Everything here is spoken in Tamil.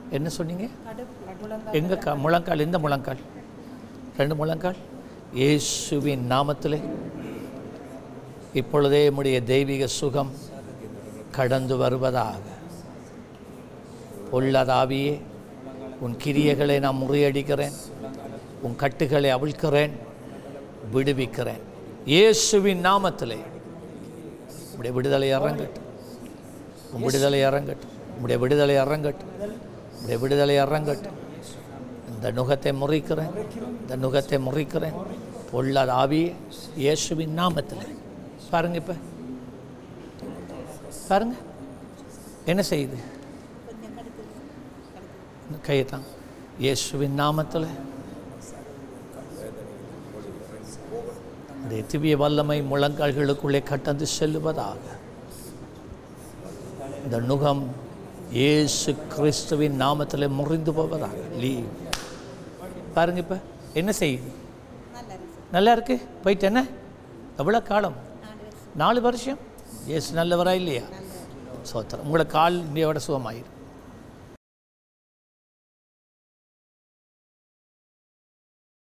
என்ன சொன்னீங்க? எங்கே முழங்கால்? எந்த முழங்கால்? 2 முழங்கால். இயேசுவின் நாமத்திலே இப்பொழுதே உம்முடைய தெய்வீக சுகம் கடந்து வருவதாக. பொல்லாதாவியே, உன் கிரியைகளை நான் முறியடிக்கிறேன், உன் கட்டுகளை அவிழ்க்கிறேன், விடுவிக்கிறேன் இயேசுவின் நாமத்திலே. உம்முடைய விடுதலை இறங்கட்டும், உன் விடுதலை இறங்கட்டும், உம்முடைய விடுதலை இறங்கட்டும், உம்முடைய விடுதலை இறங்கட்டும். இந்த நுகத்தை முறிக்கிறேன், இந்த நுகத்தை முறிக்கிறேன். பொல்லாத ஆவியே இயேசுவின் நாமத்தில். பாருங்க, இப்போ பாருங்க என்ன செய்யுது. கையத்தான் இயேசுவின் நாமத்தில் இந்த திவ்ய வல்லமை முழங்கால்களுக்குள்ளே கடந்து செல்லுவதாக. இந்த நுகம் இயேசு கிறிஸ்துவின் நாமத்தில் முறிந்து போவதாக. பாருங்க, இப்போ என்ன செய்யுது? நல்லா இருக்கு. போயிட்டு என்ன எவ்வளோ காலம்? 4 வருஷம். இயேசு நல்லவரா இல்லையா? சோத்திரம். உங்களோட கால் இந்தியாவோட சுகமாயிரும்.